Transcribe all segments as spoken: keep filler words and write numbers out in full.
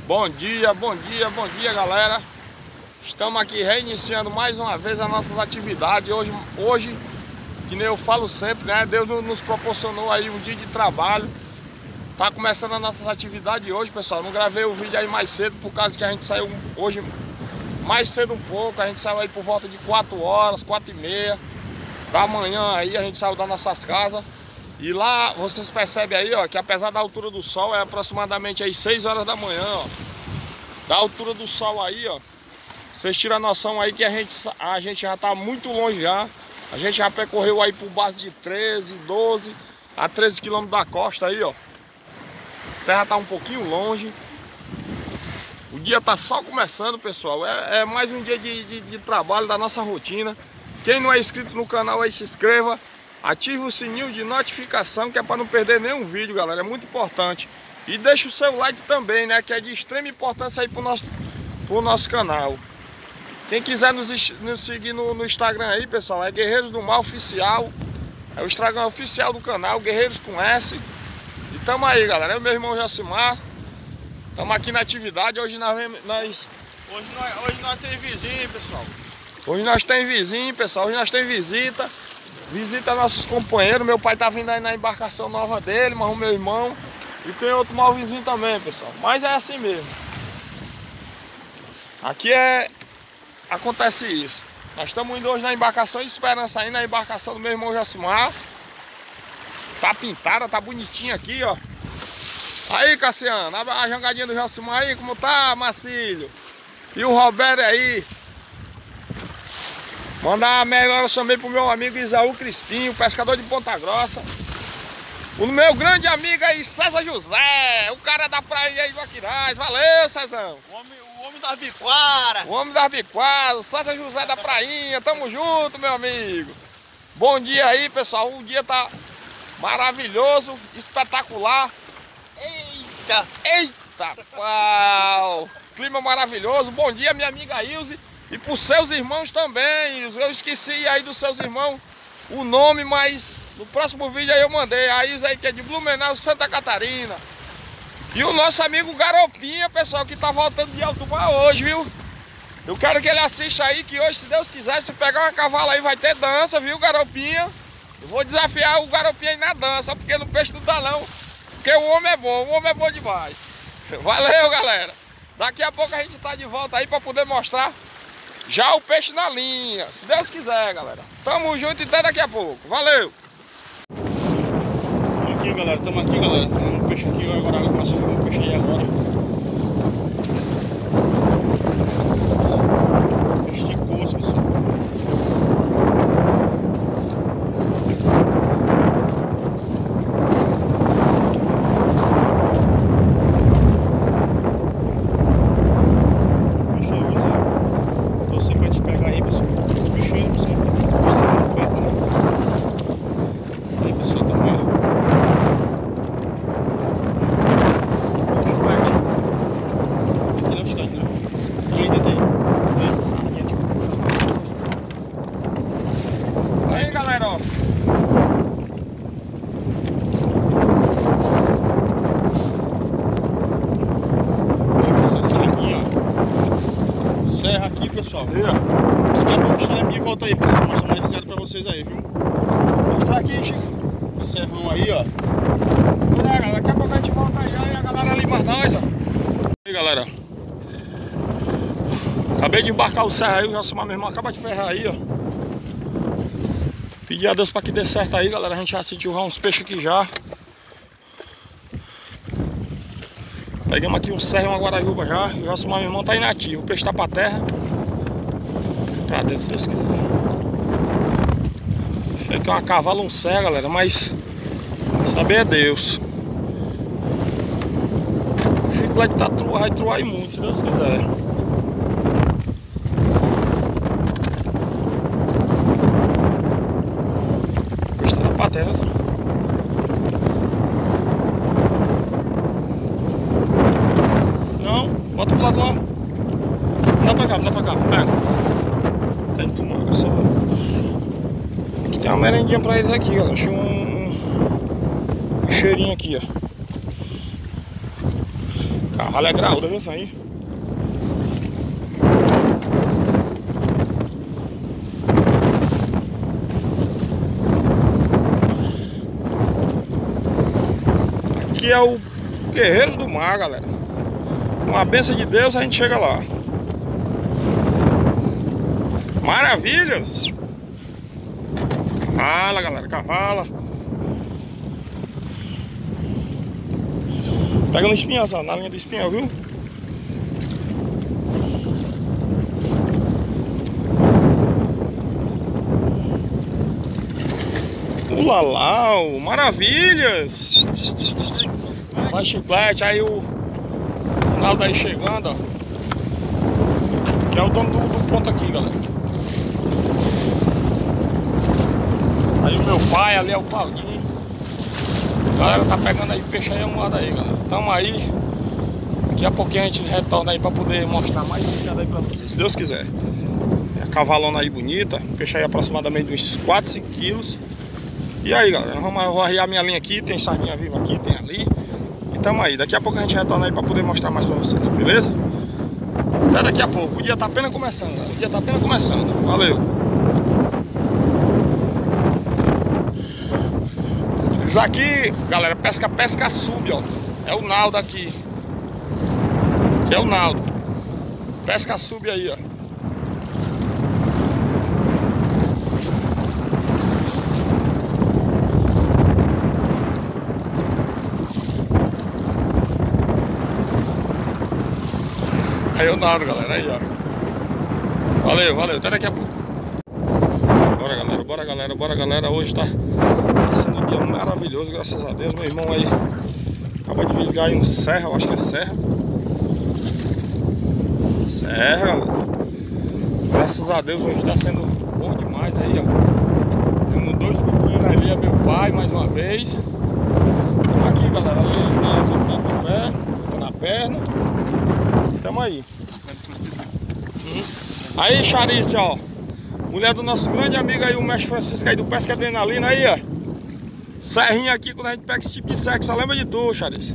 Bom dia, bom dia, bom dia, galera. Estamos aqui reiniciando mais uma vez as nossas atividades. Hoje, hoje que nem eu falo sempre, né? Deus nos proporcionou aí um dia de trabalho. Tá começando as nossas atividades hoje, pessoal. Não gravei o vídeo aí mais cedo por causa que a gente saiu hoje mais cedo um pouco. A gente saiu aí por volta de quatro horas, quatro e meia da manhã aí. A gente saiu das nossas casas. E lá vocês percebem aí, ó, que apesar da altura do sol, é aproximadamente aí seis horas da manhã, ó. Da altura do sol aí, ó. Vocês tiram a noção aí que a gente, a gente já tá muito longe já. A gente já percorreu aí por base de treze, doze a treze quilômetros da costa aí, ó. A terra tá um pouquinho longe. O dia tá só começando, pessoal. É, é mais um dia de, de, de trabalho da nossa rotina. Quem não é inscrito no canal aí, se inscreva. Ative o sininho de notificação, que é para não perder nenhum vídeo, galera. É muito importante. E deixa o seu like também, né? Que é de extrema importância aí pro nosso, pro nosso canal. Quem quiser nos, nos seguir no, no Instagram aí, pessoal, é Guerreiros do Mar Oficial. É o Instagram oficial do canal, Guerreiros com S. E tamo aí, galera. Eu e meu irmão Jacimar. Tamo aqui na atividade. Hoje nós... nós... Hoje nós, hoje nós tem vizinho, pessoal. Hoje nós tem vizinho, pessoal. Hoje nós tem visita. Visita nossos companheiros. Meu pai tá vindo aí na embarcação nova dele, mas o meu irmão. E tem outro mal vizinho também, pessoal. Mas é assim mesmo. Aqui é... acontece isso. Nós estamos indo hoje na embarcação Esperança aí, na embarcação do meu irmão Jacimar. Tá pintada, tá bonitinha aqui, ó. Aí, Cassiano, a jangadinha do Jacimar aí, como tá, Marcílio? E o Roberto aí. Mandar a melhor também pro meu amigo Isaú Crispim, pescador de Ponta Grossa. O meu grande amigo aí, César José, o cara da praia aí do Aquiraz. Valeu, Cezão. O homem, o homem das biquaras. O homem das biquaras, o César José da prainha. Tamo junto, meu amigo. Bom dia aí, pessoal. O dia tá maravilhoso, espetacular. Eita! Eita, pau! Clima maravilhoso. Bom dia, minha amiga Ilse. E pros seus irmãos também. Eu esqueci aí dos seus irmãos o nome, mas no próximo vídeo aí eu mandei. A Ilse aí que é de Blumenau, Santa Catarina. E o nosso amigo Garopinha, pessoal, que tá voltando de alto mar hoje, viu? Eu quero que ele assista aí, que hoje, se Deus quiser, se pegar uma cavala aí, vai ter dança, viu, Garopinha? Eu vou desafiar o Garopinha aí na dança, porque no peixe do talão. Porque o homem é bom, o homem é bom demais. Valeu, galera. Daqui a pouco a gente tá de volta aí pra poder mostrar já o peixe na linha, se Deus quiser, galera. Tamo junto e até daqui a pouco. Valeu! Tamo aqui, galera. Tamo aqui, galera. Tamo no peixe aqui. Agora eu começo a filmar o peixe aí agora. Peixe de coço, pessoal. Aí, galera, ó. Serra aqui, pessoal. Aí, ó. Daqui a pouco estarei de volta aí, pessoal. Vou mostrar mais de zero pra vocês aí, viu? Mostrar aqui, Chico. O serrão aí, ó. Pois é, galera. Daqui a pouco a gente volta aí, aí a galera ali mais nós, ó. Aí, galera. Acabei de embarcar o serra aí, o Jacimar, meu irmão, acaba de ferrar aí, ó. Pedir a Deus pra que dê certo aí, galera. A gente já sentiu já uns peixes aqui já. Pegamos aqui um serra e uma guarajuba já. E o Jacimar, meu irmão, tá inativo. O peixe tá pra terra. Pra Deus, se Deus quiser. Achei que é uma cavala, um serra, galera, mas saber é Deus. O chiclete tá truar, vai truar aí muito, se Deus quiser. Pra terra, só. Não, bota pro lado lá. Não dá pra cá, não dá pra cá. Pega. Tá indo pro mar, só. Aqui tem uma merendinha pra eles aqui, galera. Achei um, um cheirinho aqui, ó. Carvalho é graúda, viu isso aí? Aqui é o Guerreiro do Mar, galera. Com a bênção de Deus a gente chega lá. Maravilhas! Cavala, galera, cavala. Pega no espinhão, só, na linha do espinhão, viu? Ulalau, maravilhas! Vai chiclete, aí o Ronaldo aí chegando, ó. Que é o dono do, do ponto aqui, galera. Aí o meu pai, ali é o Paulinho. A galera tá pegando aí peixe aí, moada aí, galera. Tamo aí. Daqui a pouquinho a gente retorna aí pra poder mostrar mais um picada aí pra vocês, se Deus quiser. É a cavalona aí bonita. Peixe aí aproximadamente uns quatro, cinco quilos. E aí, galera, vamos, eu vou arriar minha linha aqui. Tem sardinha viva aqui, tem ali. E tamo aí. Daqui a pouco a gente retorna aí pra poder mostrar mais pra vocês, beleza? Até daqui a pouco. O dia tá apenas começando, galera. O dia tá apenas começando. Valeu. Isso aqui, galera, pesca, pesca sub, ó. É o Naldo aqui. Que é o Naldo. Pesca sub aí, ó. Aí o Naldo, galera, aí, ó. Valeu, valeu, até daqui a pouco. Bora, galera, bora, galera, bora, galera. Hoje tá, tá sendo um dia maravilhoso, graças a Deus. Meu irmão aí acaba de visgar aí um serra, eu acho que é serra. Serra, galera. Graças a Deus hoje tá sendo bom demais aí, ó. Temos dois companheiros ali, é meu pai, mais uma vez. Estamos aqui, galera, ali, na pé, na perna. Tamo aí. Hum. Aí, Charice, ó. Mulher do nosso grande amigo aí, o mestre Francisco aí do Pesca Adrenalina aí, ó. Serrinha aqui, quando a gente pega esse tipo de serra, só lembra de tu, Charice.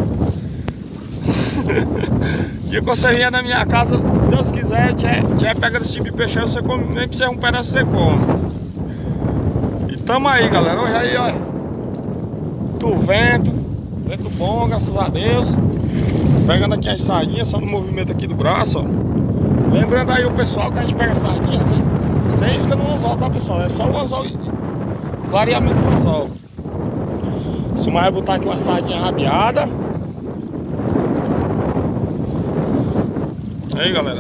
E com a serrinha na minha casa, se Deus quiser, já pega esse tipo de peixe aí, você come, nem que seja um pedaço você come. E tamo aí, galera. Hoje aí, ó. Do vento, vento bom, graças a Deus. Pegando aqui as sardinhas, só no movimento aqui do braço, ó. Lembrando aí o pessoal que a gente pega a sardinha assim, sem isca no anzol, tá, pessoal? É só o anzol e clareamento do anzol. Se mais botar aqui uma sardinha rabiada. Aí, galera.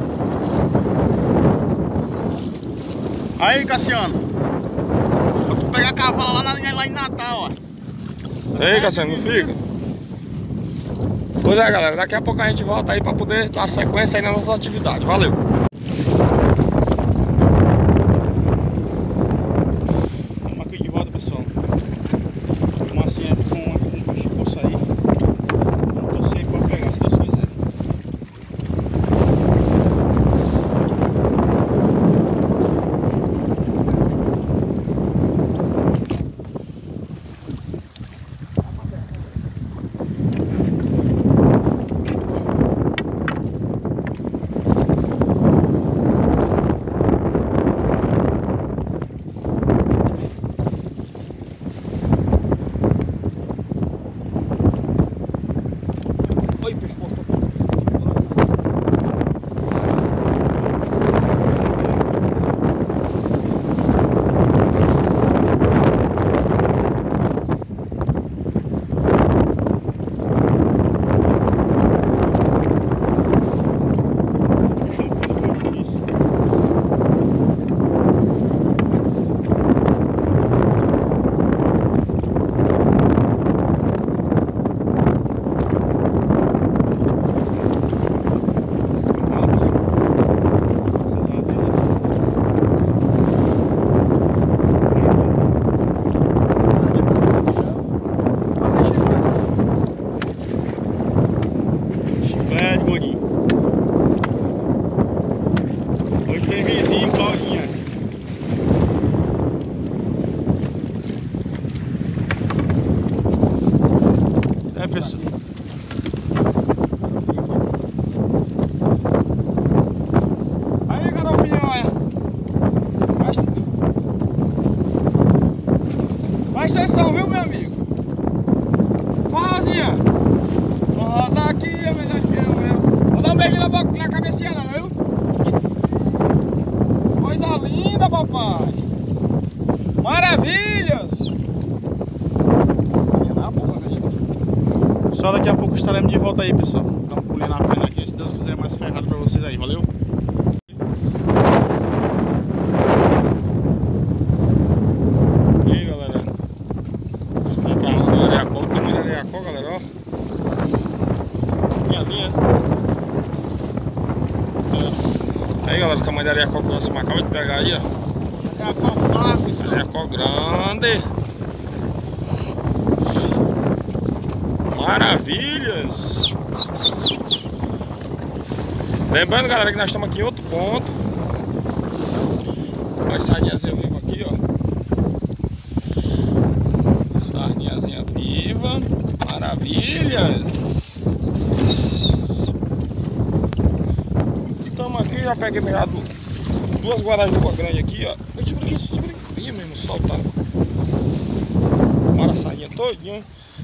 Aí, Cassiano. Vou tu pegar a cavala lá, na, lá em Natal, ó. Ei, Cassiano, não fica? Pois é, galera, daqui a pouco a gente volta aí pra poder dar sequência aí nas nossas atividades. Valeu! Vamos aqui de volta, pessoal. O Marcinho com um peixe por sair. Vamos torcer pra pegar, se Deus quiser. pessoal. estaremos de volta aí, pessoal. Então, pulinho na pena aqui, se Deus quiser, mais ferrado pra vocês aí. Valeu? E aí, galera. Esse aqui é o carro do Areacó. O tamanho do Areacó, galera, ó. Minha linha. É. Aí, galera, o tamanho do Areacó que você acaba de pegar aí, ó. Areacó grande. Maravilhas. Lembrando, galera, que nós estamos aqui em outro ponto. Olha a sardinhazinha viva aqui, ó. Sardinhazinha viva. Maravilhas. Estamos aqui, já peguei pegado duas guarajuba grandes aqui, ó. Segura aqui, segura aqui. Ih, mesmo, soltaram. Bora a sardinha todinha.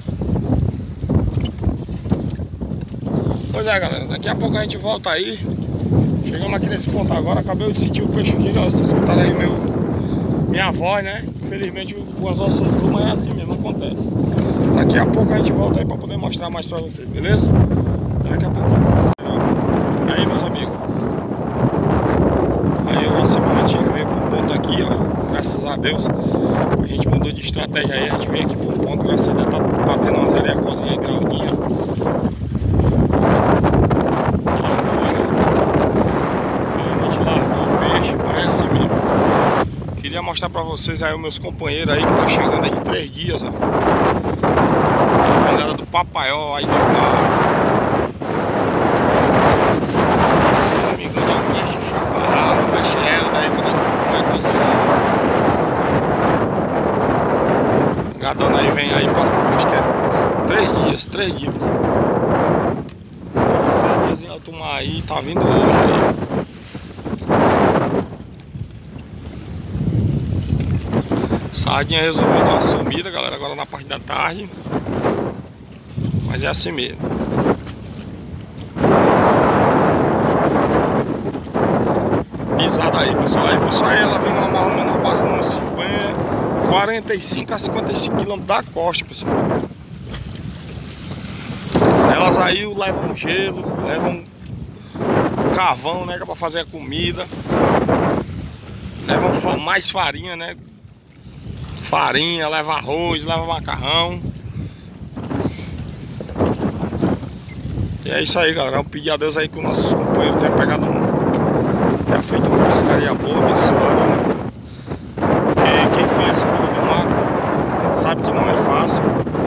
Pois é, galera, daqui a pouco a gente volta aí. Chegamos aqui nesse ponto agora, acabei de sentir o peixe aqui, ó. Vocês escutaram aí meu, minha voz, né? Infelizmente o anzol soltou, mas é assim mesmo, acontece. Daqui a pouco a gente volta aí pra poder mostrar mais pra vocês, beleza? Daqui a pouco. Aí, meus amigos. Aí o Alcimar veio pro ponto aqui, ó. Graças a Deus. A gente mudou de estratégia aí, a gente veio aqui pro ponto, graças a Deus tá batendo umas areacozinhas aí, graudinha. Queria mostrar pra vocês aí os meus companheiros aí que tá chegando aí de três dias, ó. A galera do Papaió aí do carro. Se não me engano, é o Mexe Chaparral, o Mexe Elda aí, como é conhecido. Gadona aí vem aí pra, acho que é três dias, três dias. Três dias em alto mar aí, tá vindo hoje aí. Sardinha resolveu dar uma sumida, galera, agora na parte da tarde. Mas é assim mesmo. Pisada aí, pessoal. Aí, pessoal, aí ela vem numa arruma na base de uns cinquenta, quarenta e cinco a cinquenta e cinco quilômetros da costa, pessoal. Elas aí levam gelo, levam carvão, né, pra fazer a comida. Levam mais farinha, né? Farinha, leva arroz, leva macarrão. E é isso aí, galera. Eu pedi a Deus aí que os nossos companheiros tenham pegado um, tenha feito uma pescaria boa, abençoada, né? Porque quem conhece a vida do mar sabe que não é fácil.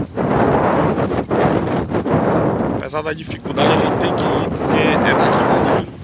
Apesar da dificuldade, a gente tem que ir, porque é daqui que a gente...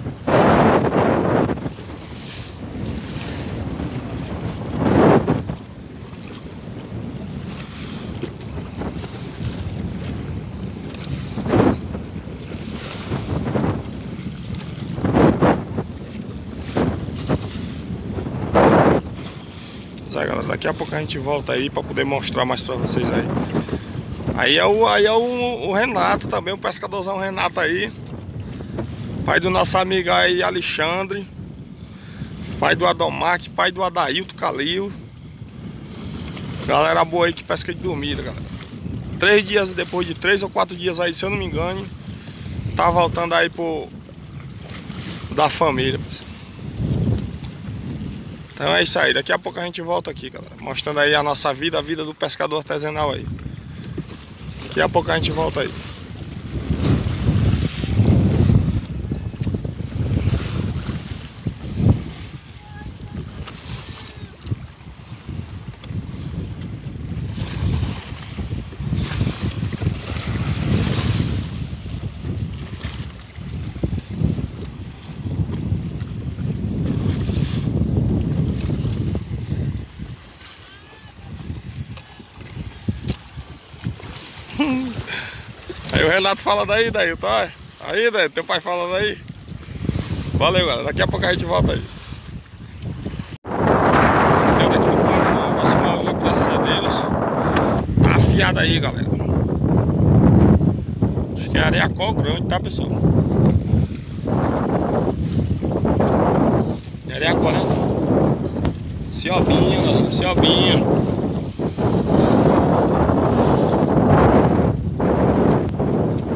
Galera, daqui a pouco a gente volta aí para poder mostrar mais para vocês aí. Aí é, o, aí é o, o Renato também, o pescadorzão Renato aí. Pai do nosso amigo aí, Alexandre. Pai do Adomac, pai do Adailto Calil. Galera boa aí que pesca de dormida, galera. Três dias, depois de três ou quatro dias aí, se eu não me engano, tá voltando aí pro da família, pessoal. Então é isso aí, daqui a pouco a gente volta aqui, galera, mostrando aí a nossa vida, a vida do pescador artesanal aí. Daqui a pouco a gente volta aí. Aí o Renato fala daí, daí, tá? Aí, daí, teu pai falando aí. Valeu, galera. Daqui a pouco a gente volta aí. Deu daqui no Paraná, nosso maula, graças a Deus. Tá afiado aí, galera. Acho que é areacó grande, tá, pessoal? É areacó, né? Ciobinha, galera, ciobinha.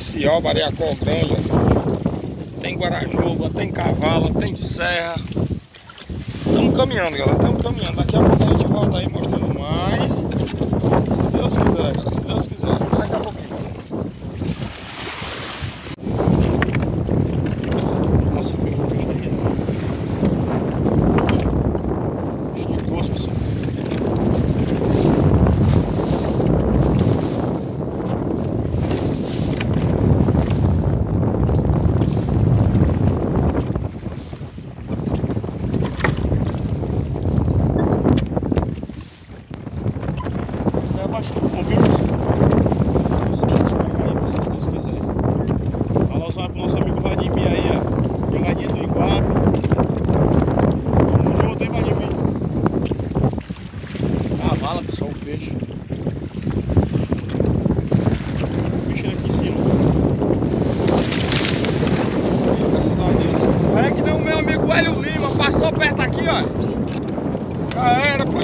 Bercioba, Areacó Grande, ó. Tem Guarajuba, tem Cavala, tem Serra. Estamos caminhando, galera, estamos caminhando. Daqui a pouco a gente volta aí mostrando mais. Se Deus quiser, galera, se Deus quiser. Daqui a pouquinho. Nossa, foi um peixe aqui. Peixe de gosto, pessoal. Cavala, pessoal, o peixe. O peixe aqui em cima. E, graças a Deus. Olha que nem o meu amigo Hélio Lima, passou perto aqui, ó. Já era, pai.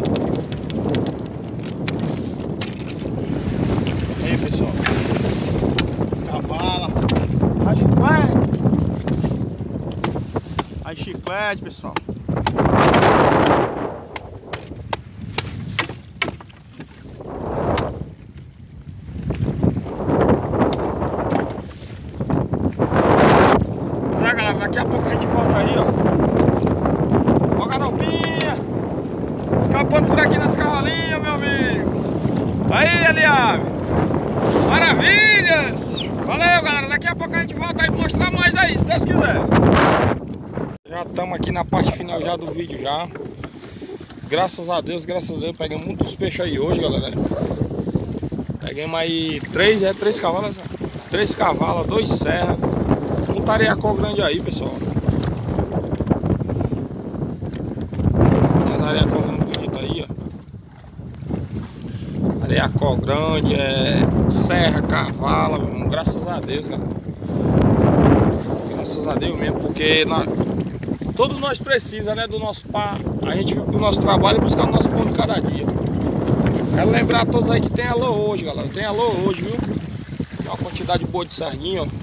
Aí, pessoal. Cavala. A chiclete. Aí, chiclete, pessoal. Daqui a pouco a gente volta aí, ó. Ó, garopinha. Escapando por aqui nas cavalinhas, meu amigo. Aí, Eliave. Maravilhas. Valeu, galera. Daqui a pouco a gente volta aí mostrar mais aí, se Deus quiser. Já estamos aqui na parte final já do vídeo já. Graças a Deus, graças a Deus. Pegamos muitos peixes aí hoje, galera. Pegamos aí três, é, três cavalas. Três cavalas, dois serra. Um tareacó grande aí, pessoal. As areacós muito bonitas aí, ó. Areacó grande, é serra, cavala, meu, graças a Deus, cara. Graças a Deus mesmo, porque nós, todos nós precisamos, né, do nosso pá, a gente do nosso trabalho buscar o nosso pão de cada dia. Quero lembrar a todos aí que tem alô hoje, galera. Tem alô hoje, viu? Tem uma quantidade boa de sardinha, ó.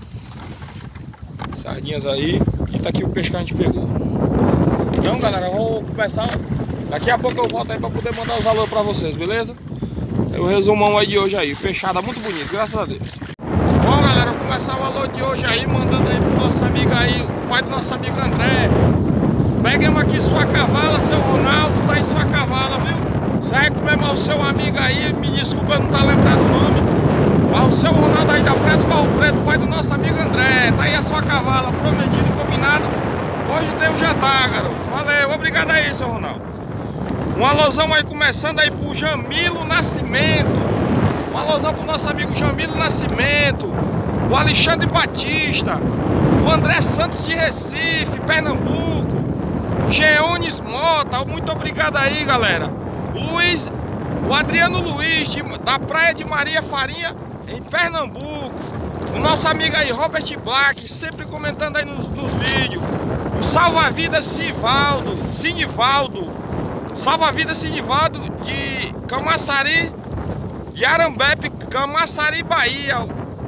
Sardinhas aí. E tá aqui o peixe que a gente pegou. Então, galera, vou começar. Daqui a pouco eu volto aí pra poder mandar os alô pra vocês, beleza? É o resumão aí de hoje aí. Peixada muito bonito, graças a Deus. Bom, galera, vou começar o alô de hoje aí, mandando aí pro nosso amigo aí, o pai do nosso amigo André. Peguemos aqui sua cavala, seu Ronaldo, tá aí sua cavala, viu? Sai com mesmo o seu amigo aí, me desculpa eu não tá lembrado o nome. Mas o seu Ronaldo aí da Praia do Barro Preto, pai do nosso amigo André. Tá aí a sua cavala, prometido e combinado. Hoje tem um jantar, garoto. Valeu, obrigado aí, seu Ronaldo. Um alôzão aí começando aí pro Jamilo Nascimento. Um alôzão pro nosso amigo Jamilo Nascimento. O Alexandre Batista. O André Santos de Recife, Pernambuco. Geones Mota, muito obrigado aí, galera. O Luiz, o Adriano Luiz, de, da Praia de Maria Farinha, em Pernambuco. O nosso amigo aí, Robert Black, sempre comentando aí nos, nos vídeos. O Salva-Vidas Sivaldo, Sinivaldo. Salva-Vidas Sinivaldo de Camaçari, de Arambepe, Camaçari, Bahia.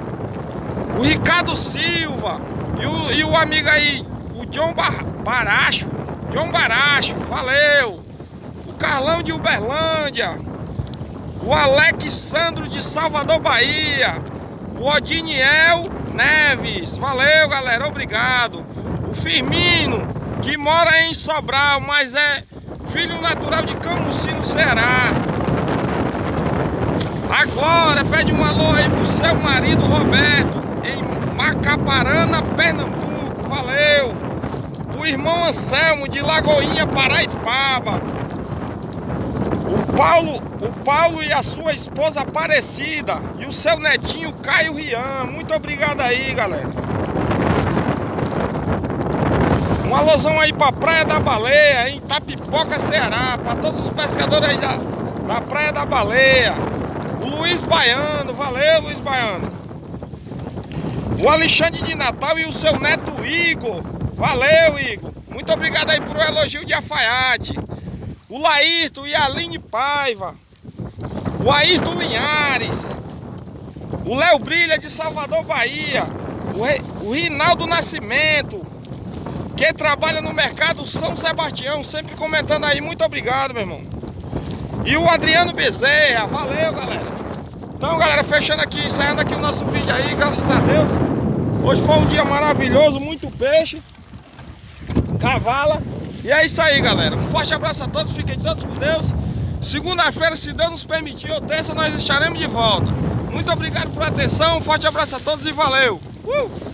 O Ricardo Silva. E o, e o amigo aí, o John Bar, Baracho. John Baracho, valeu. O Carlão de Uberlândia. O Alexandro de Salvador, Bahia. O Odiniel Neves, valeu, galera, obrigado. O Firmino, que mora em Sobral, mas é filho natural de Camusim, no Ceará. Agora pede um alô aí pro seu marido Roberto, em Macaparana, Pernambuco, valeu. O irmão Anselmo de Lagoinha, Paraipaba. O Paulo, o Paulo e a sua esposa Aparecida. E o seu netinho Caio Rian. Muito obrigado aí, galera. Um alôzão aí pra Praia da Baleia, em Itapipoca, Ceará. Pra todos os pescadores aí da, da Praia da Baleia. O Luiz Baiano, valeu, Luiz Baiano. O Alexandre de Natal e o seu neto Igor. Valeu, Igor. Muito obrigado aí por um elogio de alfaiate. O Laírton e a Aline Paiva. O Ayrton Linhares. O o Léo Brilha de Salvador, Bahia, o, Re, o Rinaldo Nascimento, que trabalha no mercado São Sebastião, sempre comentando aí, muito obrigado, meu irmão. E o Adriano Bezerra, valeu, galera. Então, galera, fechando aqui, encerrando aqui o nosso vídeo aí, graças a Deus. Hoje foi um dia maravilhoso, muito peixe, cavala. E é isso aí, galera. Um forte abraço a todos, fiquem todos com Deus. Segunda-feira, se Deus nos permitir, ou terça, nós estaremos de volta. Muito obrigado por atenção, um forte abraço a todos e valeu! Uh!